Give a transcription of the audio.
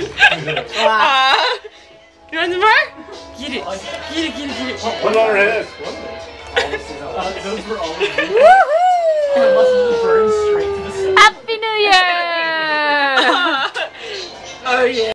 You want some more? Get it. Get it, get it, get it. Put it on her head. Those were all of you. Woohoo! It must have burned straight to the center. Happy New Year! Oh yeah.